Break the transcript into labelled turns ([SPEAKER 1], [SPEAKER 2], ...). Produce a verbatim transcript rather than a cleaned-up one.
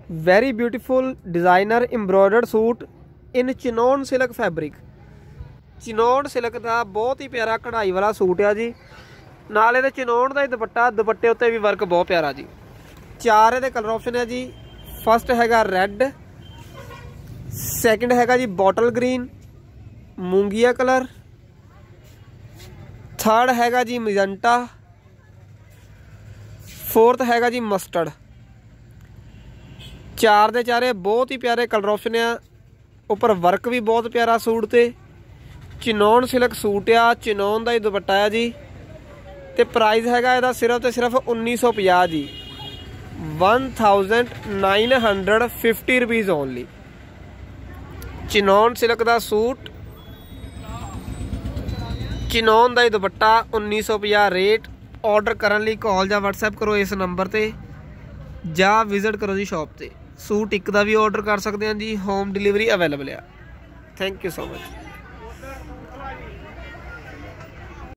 [SPEAKER 1] Very beautiful designer embroidered suit in chinon silk fabric. Chinon silk का बहुत ही प्यारा कढ़ाई वाला सूट है जी। नाल इहदे चिनोन का ही दुपट्टा, दुपट्टे उत्ते भी वर्क बहुत प्यारा जी। चार इहदे कलर ऑप्शन है जी। फस्ट हैगा रैड, सैकेंड हैगा जी बॉटल ग्रीन, मूंगिया कलर, थर्ड हैगा जी मजेंटा, फोर्थ हैगा जी मस्टर्ड। चार दे चारे बहुत ही प्यारे कलर ऑप्शन आ। उपर वर्क भी बहुत प्यारा सूट ते चिनोन सिल्क सूट आ, चिनोन का ही दुपट्टा है जी। ते प्राइस हैगा इहदा सिर्फ तो सिर्फ उन्नीस सौ पचास जी, one thousand nine hundred fifty rupees only. Chinon silk का सूट, चिनोन का ही दुपट्टा, उन्नीस सौ पचास रेट। ऑर्डर करने लई कॉल या व्हाट्सएप करो इस नंबर ते, जा विजिट करो जी शॉप ते। सूट एक का भी ऑर्डर कर सकते हैं जी, होम डिलीवरी अवेलेबल है। Thank you so much.